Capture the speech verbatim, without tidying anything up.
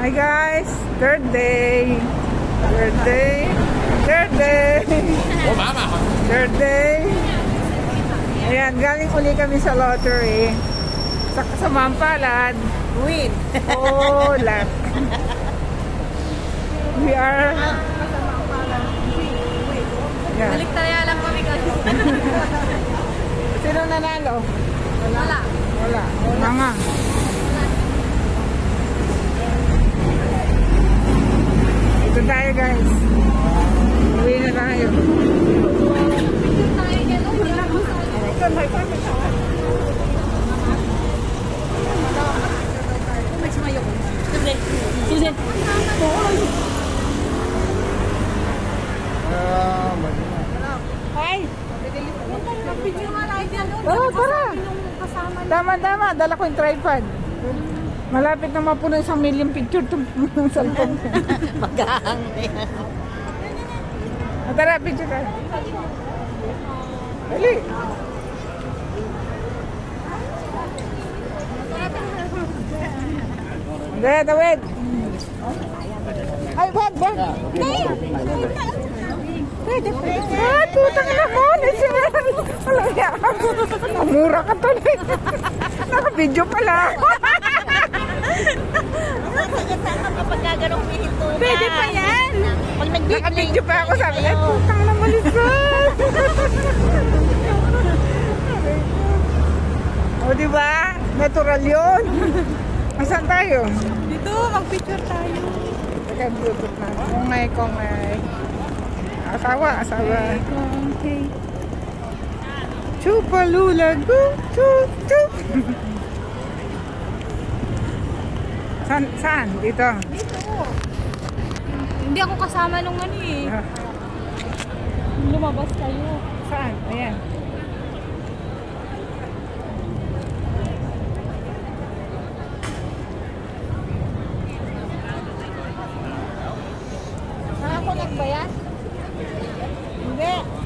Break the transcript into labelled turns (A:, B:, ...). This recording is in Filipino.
A: Hi guys, third day. Third day. Third day.
B: Oh, mama.
A: Third day. Ayan, galing uli kami sa lottery. Sa kasamaang palad.
C: Win.
A: Oh, luck. We are... Yeah.
C: Balik tayo lang kami kasi.
A: Sino nanalo?
C: Wala.
A: Wala. Mga. Ito tayo guys. Uwi na tayo.
C: Tayo yan. Wala ko sa
A: Ito, may kami sa
C: Mas mayo. Sulit. Sulit.
A: Hi!
C: Picture nga lang yan.
A: Tara, tara!
C: Kasama
A: Tama, tama. Dala ko yung tripod. Malapit na mapuno isang million picture itong cellphone.
C: Maghahang na yan.
A: Ah, tara, picture ka. Dali! Hindi, tawid! Ay, wag, wag! Ah, tutang na mo! National! Alam niya ako. Mura ka to. Naka-video pala.
C: Kapag gaganong pihinto na.
A: Pwede pa yan.
C: Pag nag-video.
A: Naka-video pa ako. Sabi niya, tutang na malisan. O, diba? Natural yun. Saan tayo?
C: Dito, mag-picture tayo.
A: Teka, bluetooth na. Kung may, kung may. Asawa, asawa.
C: Okay.
A: Chupalula, gu, chup, chup. Saan? Saan? Dito.
C: Dito. Hindi ako kasama nung ano eh.
A: Ah,
C: Lumabas tayo.
A: saan? Ayan.
C: Nakakulag ba yan?
A: Hindi.